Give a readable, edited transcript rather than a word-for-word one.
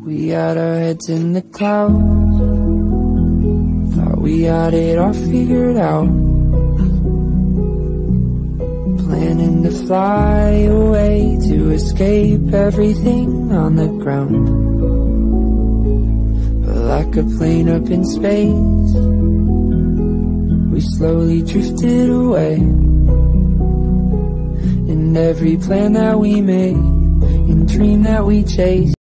We had our heads in the clouds, thought we had it all figured out, planning to fly away to escape everything on the ground. But like a plane up in space, we slowly drifted away. And every plan that we made and dream that we chased